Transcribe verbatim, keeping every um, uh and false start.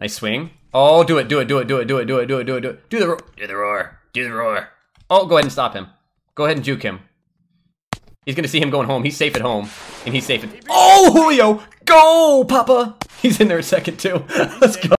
Nice swing. Oh, do it, do it, do it, do it, do it, do it, do it, do it, do it. Do the roar. Do the roar. Do the roar. Oh, go ahead and stop him. Go ahead and juke him. He's gonna see him going home. He's safe at home. And he's safe at... Oh, Julio! Go, Papa! He's in there a second, too. Let's go.